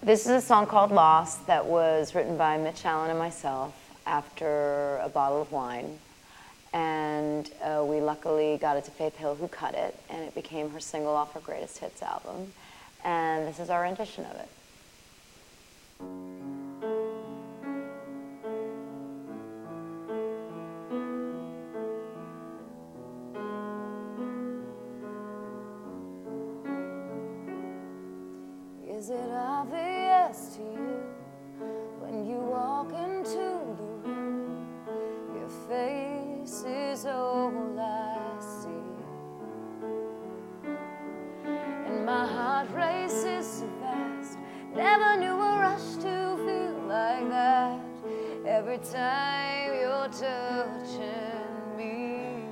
This is a song called Lost that was written by Mitch Allan and myself after a bottle of wine. And we luckily got it to Faith Hill, who cut it, and it became her single off her Greatest Hits album. And this is our rendition of it. Is it obvious to you when you walk into the room, your face is all I see, and my heart races so fast, never knew a rush to feel like that every time you're touching me.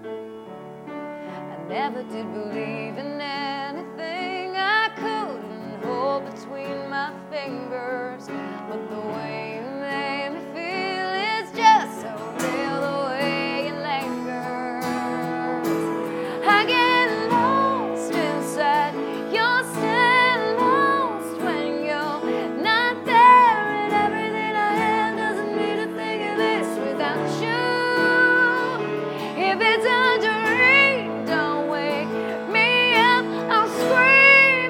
I never did believe in anything I couldn't hold between my fingers, but the way you made me feel is just so real, the way it lingers. I get lost inside, you're still lost when you're not there, and everything I have doesn't mean a thing of this without you. If it's a dream, don't wake me up, I'll scream.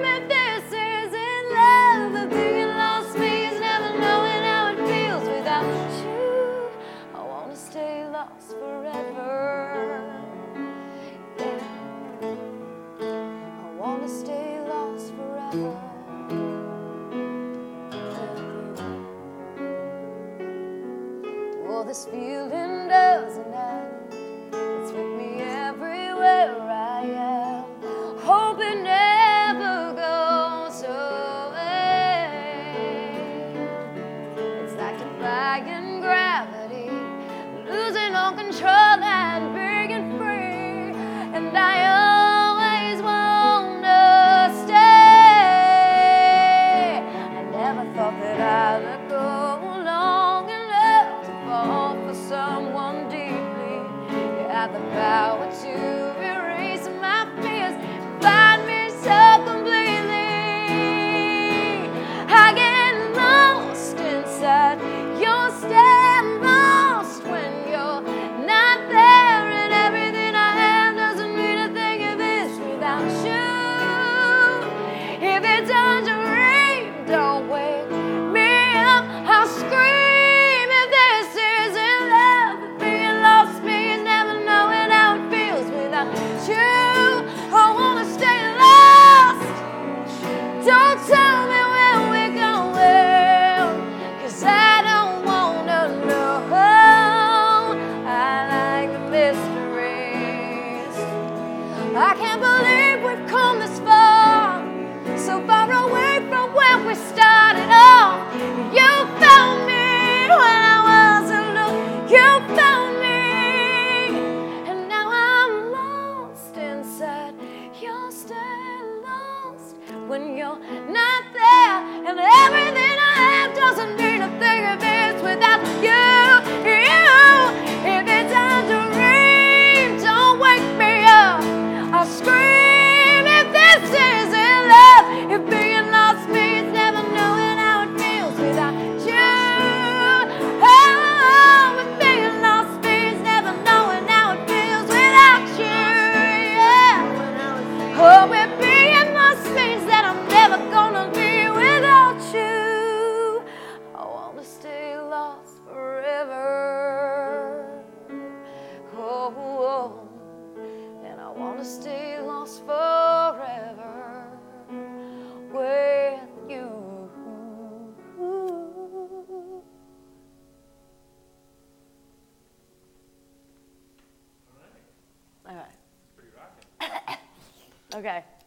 Lost forever, yeah. I want to stay lost forever. Well, this feeling doesn't end. It's with me everywhere I am. Hope it never goes away. It's like defying gravity, losing all control and being free, and I always want to stay. I never thought that I'd let go long enough to fall for someone deeply. You have the power to erase my fears, find me so completely. I get lost inside, you're still lost when you're not there, and everything I have doesn't mean a thing if it's without you. If it's a dream, don't wake me up, I'll scream if this isn't love. Being lost means never knowing how it feels without you. I wanna stay lost, don't tell me where we're going, 'cause I don't wanna know. I can't believe we've come this far, so far away from where we started off. You found me when I wasn't looking, you found me, and now I'm lost inside. You're still lost when you're not there, and everything I have doesn't mean a thing if it's without you. If it's a dream, don't wake me up, I'll scream if this isn't love. If being lost means never knowing how it feels without you. Oh, if being lost means never knowing how it feels without you, yeah. Oh, if being lost means that I'm never gonna be without you. I wanna stay lost forever. Oh, oh. And I want to stay lost forever with you. All right. Pretty rocking. Okay.